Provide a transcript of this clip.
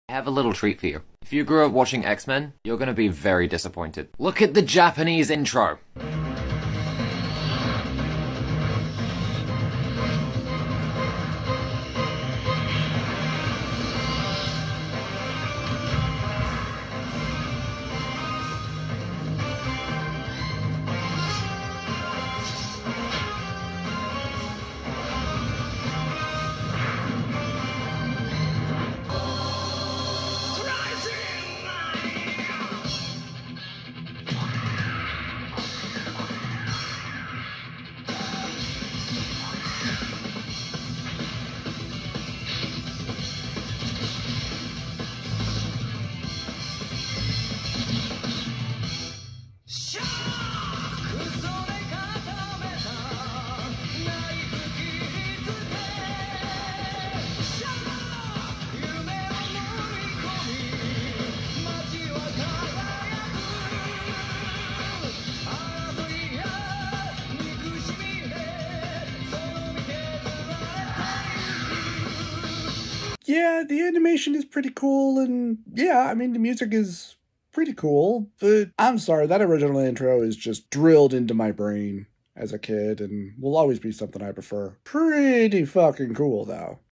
I have a little treat for you. If you grew up watching X-Men, you're gonna be very disappointed. Look at the Japanese intro! Yeah, the animation is pretty cool, and yeah, I mean, the music is pretty cool, but I'm sorry, that original intro is just drilled into my brain as a kid and will always be something I prefer. Pretty fucking cool, though.